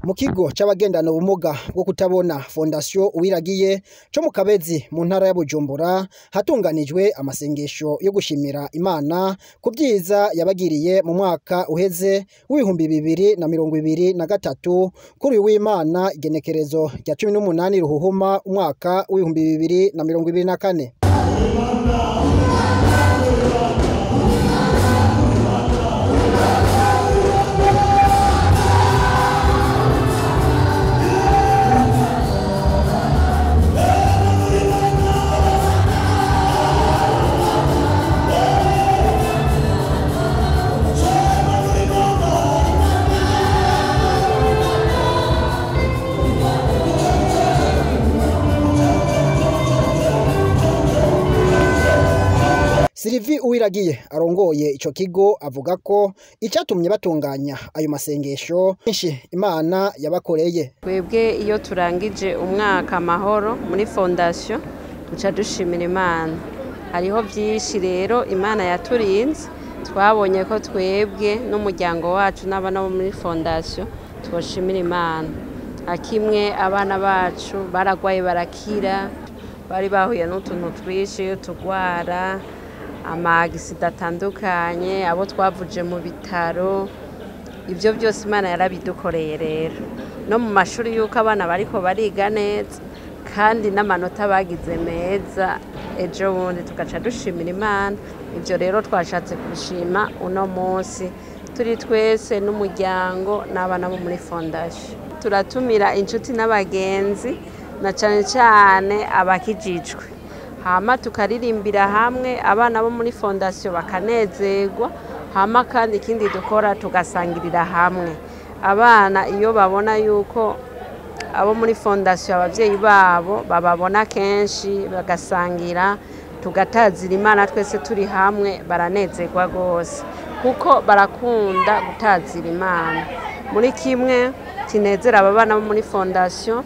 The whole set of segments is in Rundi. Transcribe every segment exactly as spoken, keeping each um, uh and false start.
mu kigo c'abagendana ubumuga bwo kutabona Fondation Uwiragiye co mu Kabezi mu ntara ya Bujumbura hatunganijwe amasengesho yo gushimira Imana ku vyiza yabagiriye mu mwaka uheze w'ibihumbi bibiri na mirongo ibiri na gatatu kuri w'Imana igenekerezo rya cumi n'umunani ruhuhuma umwaka w'ibihumbi bibiri na mirongo ibiri na kane. Sylvia Uwiragiye arongoye ico kigo avuga ko icatumye batunganya ayo masengesho nshi Imana yabakoreye. Twebwe iyo turangije umwaka amahoro muri Fondation duca dushimira Imana. Hariho vyinshi rero Imana yaturinze, twabonye ko twebwe n'umuryango wacu n'abana bo muri Fondation twoshimira Imana. Akimwe abana bacu baragwaye barakira, bari bahuye n'utuntu twishi tugwara amagisida atandukanye, abo twavuje mu bitaro. Ivyo byose Imana yarabidukoreye rero. No mu mashuri yuko abana bariko bariga neza kandi n'amanota bagize meza, ejo bundi tugaca dushimira Imana. Ivyo rero twashatse kubishima uno munsi turi twese n'umuryango n'abana bo muri Fondation. Turatumira inshuti n'abagenzi na cane cane abakijijwe, hama tukaririmbira hamwe abana bo muri Fondation bakanezerwa, hama kandi ikindi dukora tugasangirira hamwe. Abana iyo babona yuko abo muri Fondation abavyeyi babo bababona kenshi bagasangira, tugatazira Imana twese turi hamwe, baranezerwa gose kuko barakunda gutazira Imana. Muri kimwe kinezera aba bana bo muri Fondation,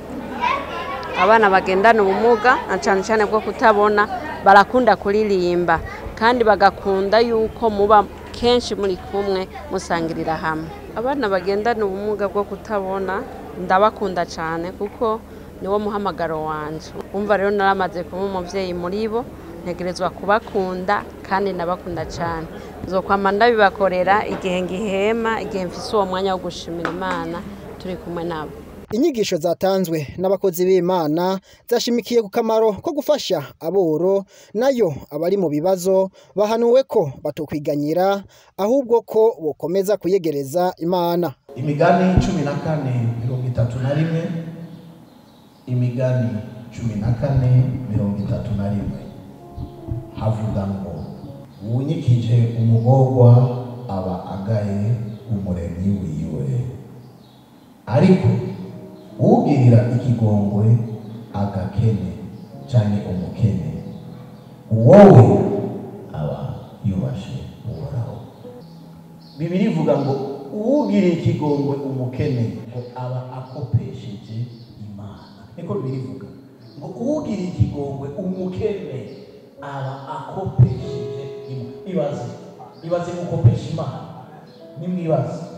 abana bagendana ubumuga na cane cane bwo kutabona barakunda kuririmba kandi bagakunda yuko muba kenshi muri kumwe musangirira hamwe. Abana bagendana ubumuga bwo kutabona ndabakunda cane kuko niwo muhamagaro wanje. Umva rero naramaze kuba umuvyeyi muri bo, ntegerezwa kubakunda kandi nabakunda cane. Nzokwama ndabibakorera igihe ngihema, igihe mfise uwo mwanya wo gushimira Imana turi kumwe nabo. Inyigisho zatanzwe n'abakozi b'Imana zashimikiye ku kamaro ko gufasha aboro, nayo abari mu bibazo bahanuwe ko batokwiganyira ahubwo ko bokomeza kuyegereza Imana. Imigani cumi na kane mirongo itatu na rimwe, imigani cumi na kane mirongo itatu na rimwe havuga ngo uwunyikije umugorwa aba agaye umuremyi wiwe, ariko ugirira ikigongwe agakene canke umukene uwowe aba yubashe Uhoraho. Bibiri ivuga ngo ugirira ikigongwe umukene ngo aba akopesheje Imana. Niko Bibiri ivuga ngo ugirira ikigongwe umukene aba akopesheje Imana. Ibaze ibaze gukopesha Imana nimwibaze.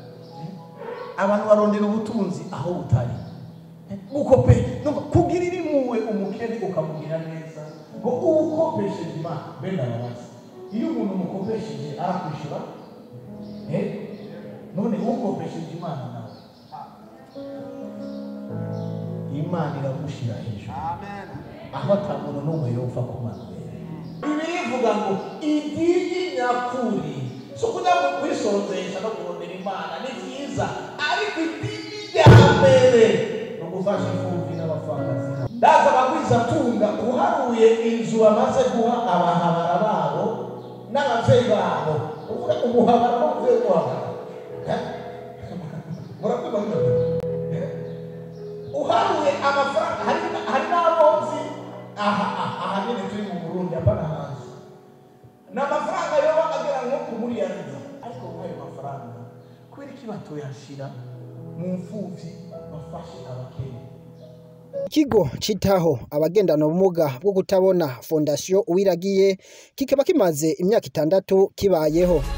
Abantu barondera ubutunzi aho butari. Ukope numva kugirira impuhwe umukene ukamugira neza ngo ukopesheje Imana benda babaza. Iyo umuntu umukopesheje arakwishura, eh none ukopesheje Imana nawe Imana iragushira hejuru. Amen. Aho atamuntu n'umwe yopfa kumanura. Bibiri ivuga ngo idini nyakuri so kuja kwisonzesha no kurondera Imana ni vyiza, ariko idini rya mbere no gufasha imfuvyi n'abapfakazi. Ndaza bagwiza tunga uharuye inzu bamaze guha abahabara babo n'abavyeyi babo, uvuga umuhabara n'umuvyeyi wabo murakuba mwe uharuye amafaranga. Hari n'abonzi aha aha nyene turi mu Burundi apana hanze n'amafaranga yo bagera nko ku muri yariza, ariko mwayo mafaranga kweri kibatoyashira mu mfuvyi bafashe abakene. Kigo citaho abagendana ubumuga bwo kutabona Fondation Uwiragiye kikaba kimaze imyaka itandatu kibayeho.